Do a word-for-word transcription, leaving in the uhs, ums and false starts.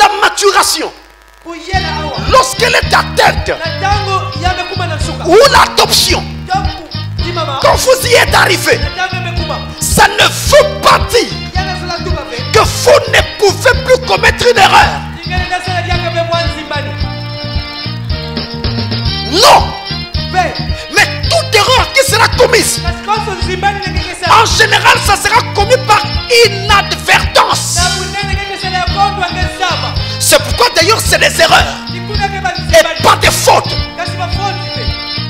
la maturation, lorsqu'elle est atteinte, ou l'adoption, quand vous y êtes arrivé, ça ne veut pas dire que vous ne pouvez plus commettre une erreur. Non. Mais toute erreur qui sera commise, en général, ça sera commis par inadvertance. C'est pourquoi d'ailleurs c'est des erreurs